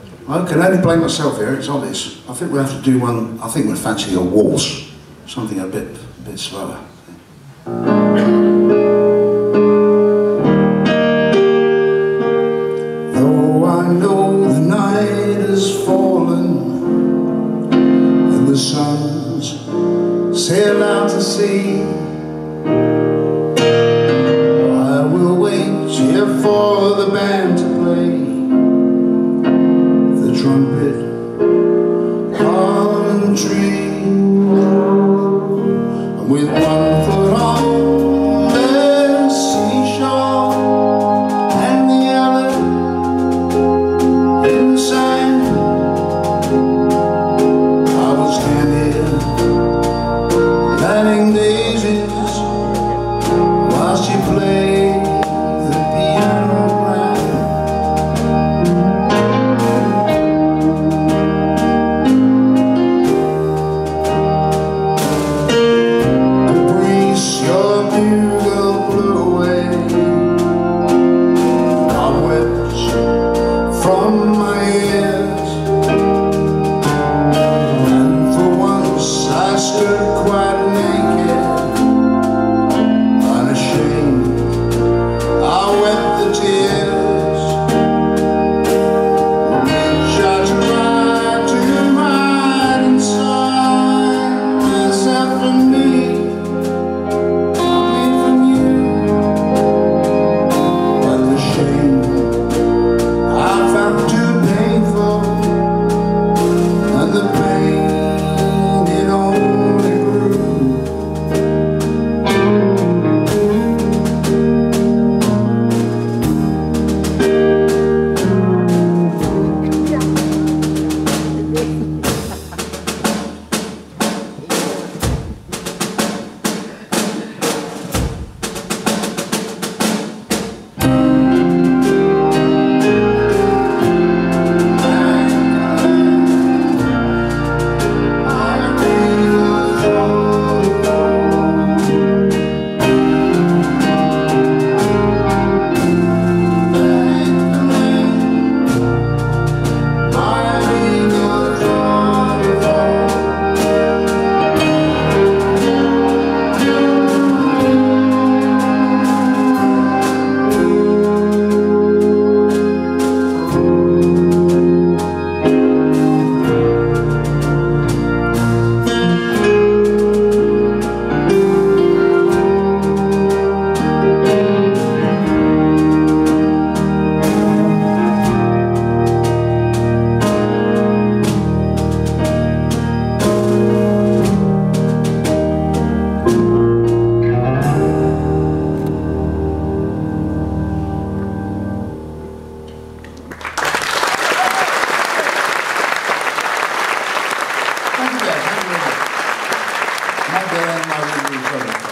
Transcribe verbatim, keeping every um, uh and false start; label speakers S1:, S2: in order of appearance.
S1: I can only blame myself here, it's obvious. I think we'll have to do one, I think we'll fancy a waltz. Something a bit, a bit slower. Though I know the night has fallen and the sun's sailed out to sea, I will wait here for the band to play the trumpet on the tree. And with one foot on the seashore and the other in the sand, I will stand here planting daisies whilst you play the piano grand. Caprice, your bugle blew away cobwebs from my ears, and for once I stood quite naked, unashamed. I wept the tears which I tried to hide inside myself and me, coming from you. But the shame I found too painful, and the pain it only grew. Thank you guys. Thank you very much. Magdalene, Magdalene,